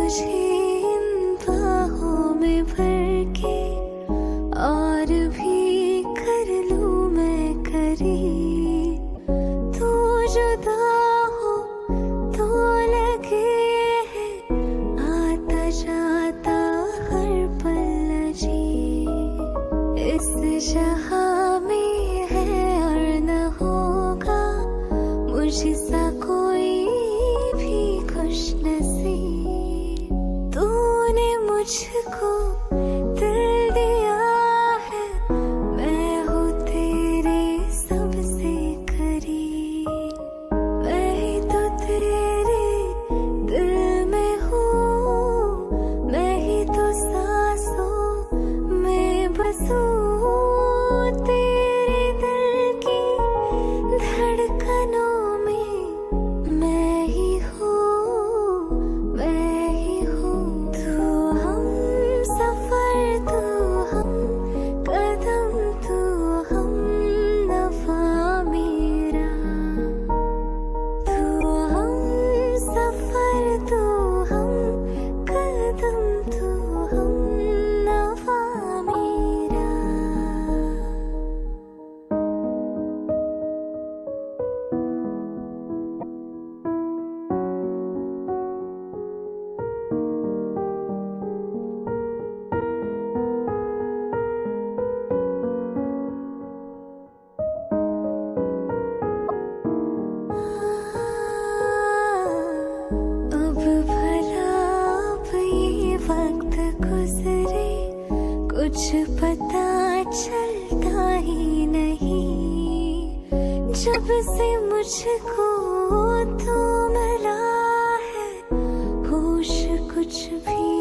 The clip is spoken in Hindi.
तुझे इन बाहों में भर के और भी कर लूं मैं करीब। तू जुदा हो तो लगे है आता जाता हर पल अजीब। इस जहां में है और न होगा मुझसा कोई भी खुश नसीब। तूने मुझको दिल दिया है, मैं हूँ तेरे सबसे करीब। मैं ही तो तेरे दिल में हूँ, मैं ही तो सांसों में बसूं। तेरे दिल की धड़कनों में मैं ही हूँ, मैं ही हूँ। तू हम सफर, तू हम कदम, तू हम नफा मेरा। तू हम सफर, तू हम कदम, तू हम नफा मेरा। अब भला अब ये वक्त गुजरे, कुछ पता चलता ही नहीं। जब से मुझको तू मिला है, होश कुछ भी